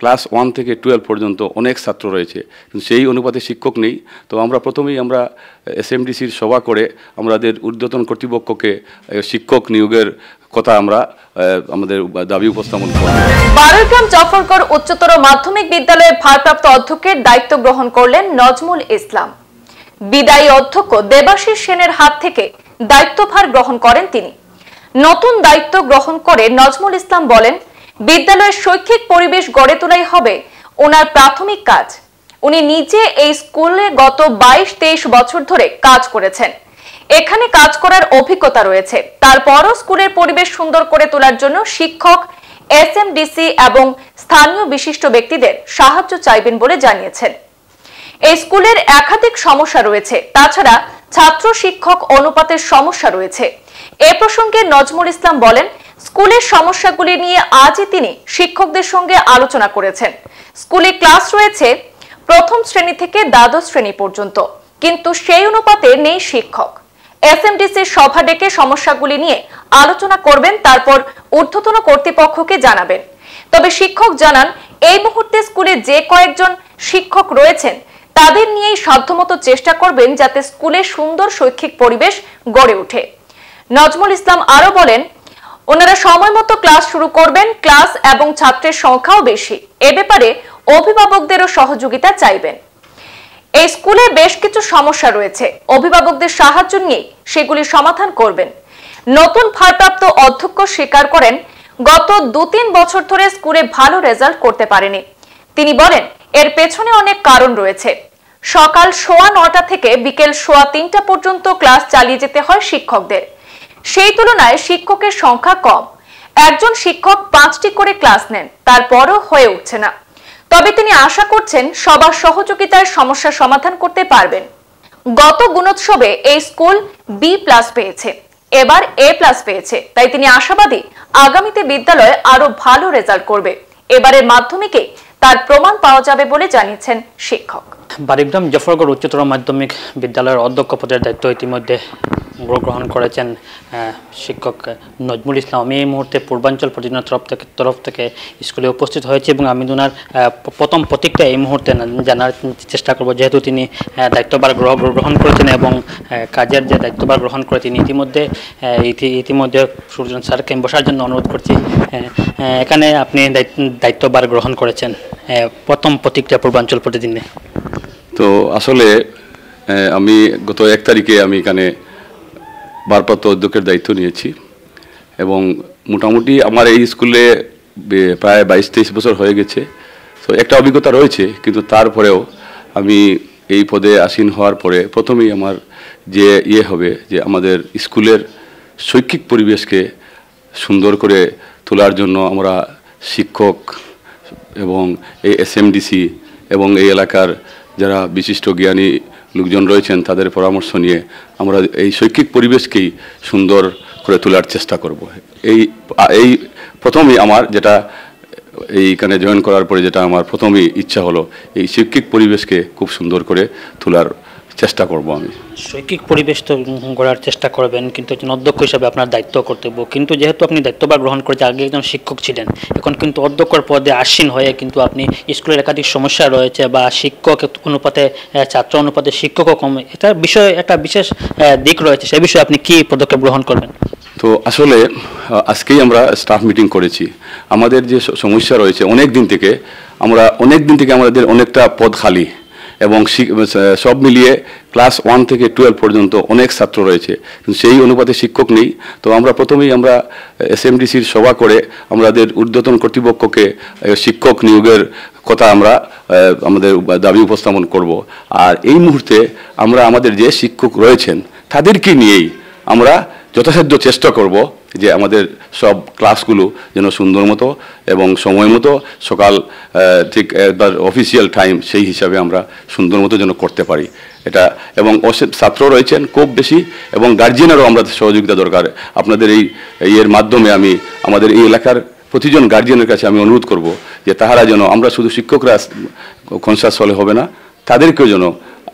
Class 1 থেকে 12 পর্যন্ত অনেক ছাত্র রয়েছে, কিন্তু সেই অনুপাতে শিক্ষক নেই। তো আমরা প্রথমেই আমরা এসএমডিসির সভা করে আমাদের ঊর্ধ্বতন কর্তৃপক্ষকে শিক্ষক নিয়োগের কথা আমরা আমাদের দাবি উপস্থাপন করব। বারৈগ্রাম জাফরগড় উচ্চতর মাধ্যমিক বিদ্যালয়ের ভারপ্রাপ্ত অধ্যক্ষের দায়িত্ব গ্রহণ করলেন নজমুল ইসলাম। বিদায়ী অধ্যক্ষ দেবাশিস সেনের হাত থেকে দায়িত্বভার গ্রহণ করেন তিনি। নতুন দায়িত্ব গ্রহণ করে নজমুল ইসলাম বলেন, বিদ্যালয়ের শৈক্ষিক পরিবেশ গড়ে তোলাই হবে ওনার প্রাথমিক কাজ। উনি নিজে এই স্কুলে গত 22-23 বছর ধরে কাজ করেছেন, এখানে কাজ করার অভিজ্ঞতা রয়েছে। তারপরও স্কুলের পরিবেশ সুন্দর করে তোলার জন্য শিক্ষক, এসএমডিসি এবং স্থানীয় বিশিষ্ট ব্যক্তিদের সাহায্য চাইবেন বলে জানিয়েছেন। এই স্কুলের একাধিক সমস্যা রয়েছে, তাছাড়া ছাত্র শিক্ষক অনুপাতের সমস্যা রয়েছে। এ প্রসঙ্গে নজমুল ইসলাম বলেন, স্কুলের সমস্যাগুলি নিয়ে আজই তিনি শিক্ষকদের সঙ্গে আলোচনা করেছেন। স্কুলে ক্লাস রয়েছে প্রথম শ্রেণী থেকে দ্বাদশ শ্রেণী পর্যন্ত, কিন্তু সেই অনুপাতে নেই শিক্ষক। এসএমডিসির সভা ডেকে সমস্যাগুলি নিয়ে আলোচনা করবেন, তারপর ঊর্ধ্বতন কর্তৃপক্ষকে জানাবেন। তবে শিক্ষক জানান, এই মুহূর্তে স্কুলে যে কয়েকজন শিক্ষক রয়েছেন তাদের নিয়েই সাধ্যমতো চেষ্টা করবেন যাতে স্কুলে সুন্দর শৈক্ষিক পরিবেশ গড়ে ওঠে। নজমুল ইসলাম আরো বলেন, ওনারা সময় মতো ক্লাস শুরু করবেন, ক্লাস এবং ছাত্রের সংখ্যাও বেশি। এ ব্যাপারে অভিভাবকদেরও সহযোগিতা চাইবেন। এই স্কুলে বেশ কিছু সমস্যা রয়েছে, অভিভাবকদের সাহায্য নিয়ে সেগুলি সমাধান করবেন। নতুন ভারপ্রাপ্ত অধ্যক্ষ স্বীকার করেন, গত 2-3 বছর ধরে স্কুলে ভালো রেজাল্ট করতে পারেনি। তিনি বলেন, এর পেছনে অনেক কারণ রয়েছে। সকাল 9:15 থেকে বিকেল 3:15 পর্যন্ত ক্লাস চালিয়ে যেতে হয় শিক্ষকদের। সেই তুলনায় শিক্ষকের সংখ্যা কম। একজন শিক্ষক 5টি করে ক্লাস নেন, তারপরও হয়ে উঠছে না। তবে তিনি আশা করছেন সবার সহযোগিতায় সমস্যা সমাধান করতে পারবেন। গত গুণোৎসবে এই স্কুল B+ পেয়েছে, এবার A+ পেয়েছে। তাই তিনি আশাবাদী আগামীতে বিদ্যালয়ে আরো ভালো রেজাল্ট করবে। এবারের মাধ্যমিকে তার প্রমাণ পাওয়া যাবে বলে জানিয়েছেন শিক্ষক। বারৈগ্রাম জাফরগড় উচ্চতর মাধ্যমিক বিদ্যালয়ের অধ্যক্ষ পদের দায়িত্ব ইতিমধ্যে গ্রহণ করেছেন শিক্ষক নজমুল ইসলাম। আমি এই মুহূর্তে পূর্বাঞ্চল প্রতিদিনের তরফ থেকে স্কুলে উপস্থিত হয়েছি এবং আমি ওনার প্রথম প্রতিক্রিয়া এই মুহূর্তে জানার চেষ্টা করব, যেহেতু তিনি দায়িত্বভার গ্রহণ করেছেন এবং কাজের যে দায়িত্বভার গ্রহণ করে তিনি ইতিমধ্যে সুরজন স্যারকে বসার জন্য অনুরোধ করছি। এখানে আপনি দায়িত্বভার গ্রহণ করেছেন, প্রথম প্রতিক্রিয়া পূর্বাঞ্চল প্রতিদিনে। তো আসলে আমি গত 1 তারিখে আমি এখানে ভারপ্রাপ্ত অধ্যক্ষের দায়িত্ব নিয়েছি এবং মোটামুটি আমার এই স্কুলে প্রায় 22-23 বছর হয়ে গেছে। তো একটা অভিজ্ঞতা রয়েছে, কিন্তু তারপরেও আমি এই পদে আসীন হওয়ার পরে প্রথমেই আমার যে হবে যে আমাদের স্কুলের শৈক্ষিক পরিবেশকে সুন্দর করে তোলার জন্য আমরা শিক্ষক এবং এই এসএমডিসি এবং এই এলাকার যারা বিশিষ্ট জ্ঞানী লোকজন রয়েছেন তাদের পরামর্শ নিয়ে আমরা এই শৈক্ষিক পরিবেশকেই সুন্দর করে তোলার চেষ্টা করব। এই প্রথমেই আমার যেটা এইখানে জয়েন করার পরে যেটা আমার প্রথমেই ইচ্ছা হলো, এই শৈক্ষিক পরিবেশকে খুব সুন্দর করে তোলার চেষ্টা করব। আমি শৈক্ষিক পরিবেশ তো গড়ার চেষ্টা করবেন, কিন্তু একজন অধ্যক্ষ হিসাবে আপনার দায়িত্ব কর্তব্য। কিন্তু যেহেতু আপনি দায়িত্বভার গ্রহণ করেছেন, আগে একজন শিক্ষক ছিলেন, এখন কিন্তু অধ্যক্ষর পদে আসীন হয়ে কিন্তু আপনি স্কুলের একাধিক সমস্যা রয়েছে বা শিক্ষক অনুপাতে ছাত্র অনুপাতে শিক্ষকও কম, এটার বিষয়ে একটা বিশেষ দিক রয়েছে, সেই বিষয়ে আপনি কি পদক্ষেপ গ্রহণ করবেন? তো আসলে আজকেই আমরা স্টাফ মিটিং করেছি। আমাদের যে সমস্যা রয়েছে অনেক দিন থেকে আমাদের অনেকটা পদ খালি এবং সব মিলিয়ে ক্লাস 1 থেকে 12 পর্যন্ত অনেক ছাত্র রয়েছে, কিন্তু সেই অনুপাতে শিক্ষক নেই। তো আমরা প্রথমেই আমরা এসএমডিসির সভা করে আমাদের ঊর্ধ্বতন কর্তৃপক্ষকে শিক্ষক নিয়োগের কথা আমরা আমাদের দাবি উপস্থাপন করব। আর এই মুহূর্তে আমরা আমাদের যে শিক্ষক রয়েছেন তাদেরকে নিয়েই আমরা যথাসাধ্য চেষ্টা করব যে আমাদের সব ক্লাসগুলো যেন সুন্দর মতো এবং সময় মতো সকাল ঠিক একবার অফিসিয়াল টাইম সেই হিসাবে আমরা সুন্দর মতো যেন করতে পারি এটা। এবং ছাত্র রয়েছেন খুব বেশি এবং গার্জিয়ানেরও আমরা সহযোগিতা দরকার। আপনাদের এর মাধ্যমে আমি আমাদের এই এলাকার প্রতিজন গার্জিয়ানের কাছে আমি অনুরোধ করব যে তাহারা যেন আমরা শুধু শিক্ষকরা কনসাস হলে হবে না, তাদেরকেও যেন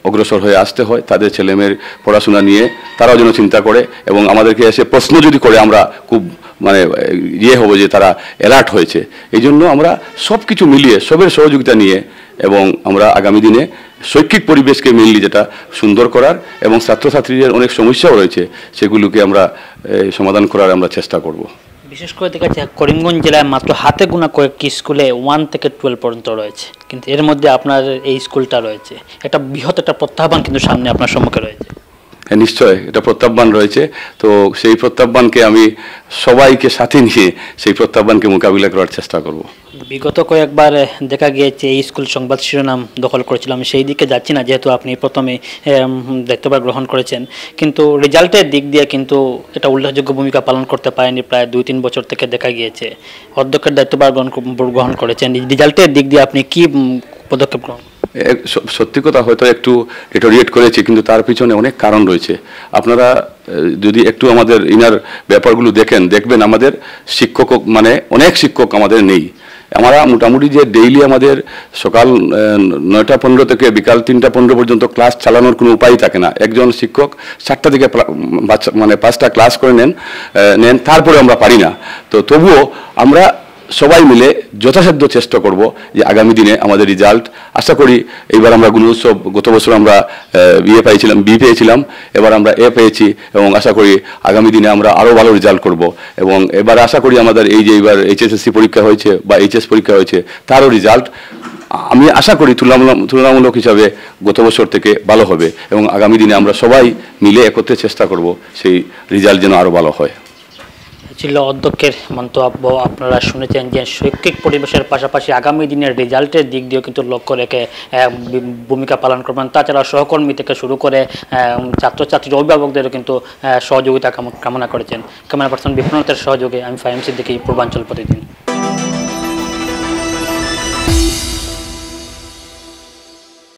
অগ্রসর হয়ে আসতে হয়, তাদের ছেলেমেয়ের পড়াশোনা নিয়ে তারাও যেন চিন্তা করে এবং আমাদেরকে এসে প্রশ্ন যদি করে আমরা খুব মানে হবো যে তারা অ্যালার্ট হয়েছে। এই জন্য আমরা সব কিছু মিলিয়ে সবের সহযোগিতা নিয়ে এবং আমরা আগামী দিনে শৈক্ষিক পরিবেশকে মেনলি যেটা সুন্দর করার এবং ছাত্রছাত্রীদের অনেক সমস্যাও রয়েছে সেগুলোকে আমরা সমাধান করার আমরা চেষ্টা করব। বিশেষ করে দেখা যাচ্ছে করিমগঞ্জ জেলায় মাত্র হাতে গোনা কয়েকটি স্কুলে 1 থেকে 12 পর্যন্ত রয়েছে, কিন্তু এর মধ্যে আপনার এই স্কুলটা রয়েছে। এটা বৃহৎ একটা প্রত্যাহ্বান কিন্তু সামনে আপনার সম্মুখে রয়েছে। হ্যাঁ, নিশ্চয় এটা প্রত্যাহ্বান রয়েছে। তো সেই প্রত্যাহ্বানকে আমি সবাইকে সাথে নিয়ে সেই প্রত্যাহ্বানকে মোকাবিলা করার চেষ্টা করব। বিগত কয়েকবার দেখা গিয়েছে এই স্কুল সংবাদ শিরোনাম দখল করেছিলাম, সেই দিকে যাচ্ছি না যেহেতু আপনি প্রথমে দায়িত্বভার গ্রহণ করেছেন, কিন্তু রেজাল্টের দিক দিয়ে কিন্তু এটা উল্লেখযোগ্য ভূমিকা পালন করতে পারেনি। প্রায় 2-3 বছর থেকে দেখা গিয়েছে অধ্যক্ষের দায়িত্বভার গ্রহণ করেছেন, রেজাল্টের দিক দিয়ে আপনি কি পদক্ষেপ গ্রহণ? সত্যি কথা হয়তো একটু ডিটোরিয়েট করেছি, কিন্তু তার পিছনে অনেক কারণ রয়েছে। আপনারা যদি একটু আমাদের ইনার ব্যাপারগুলো দেখবেন আমাদের শিক্ষক মানে অনেক শিক্ষক আমাদের নেই। আমরা মোটামুটি যে ডেইলি আমাদের সকাল 9টা 15 থেকে বিকাল 3টা 15 পর্যন্ত ক্লাস চালানোর কোনো উপায় থাকে না। একজন শিক্ষক 7টা থেকে মানে 5টা ক্লাস করে নেন, তারপরে আমরা পারি না। তো তবুও আমরা সবাই মিলে যথাসাধ্য চেষ্টা করব যে আগামী দিনে আমাদের রেজাল্ট, আশা করি এইবার আমরা গুণোৎসব, গত বছর আমরা বি পেয়েছিলাম, এবার আমরা এ পেয়েছি এবং আশা করি আগামী দিনে আমরা আরও ভালো রেজাল্ট করব এবং এবার আশা করি আমাদের এই যে এবার HSSC পরীক্ষা হয়েছে বা HS পরীক্ষা হয়েছে তারও রেজাল্ট আমি আশা করি তুলনামূলক হিসাবে গত বছর থেকে ভালো হবে এবং আগামী দিনে আমরা সবাই মিলে একত্রে চেষ্টা করব সেই রেজাল্ট যেন আরও ভালো হয়। ছিল অধ্যক্ষের মন্তব্য। আপনারা শুনেছেন যে শৈক্ষিক পরিবেশের পাশাপাশি আগামী দিনের রেজাল্টের দিক দিয়েও কিন্তু লক্ষ্য রেখে ভূমিকা পালন করবেন। তাছাড়া সহকর্মী থেকে শুরু করে ছাত্রছাত্রীর অভিভাবকদেরও কিন্তু সহযোগিতা কামনা করেছেন। ক্যামেরা পার্সন বিপ্লবের সহযোগে আমি ফাহিম সিদ্দিকী, পূর্বাঞ্চল প্রতিদিন।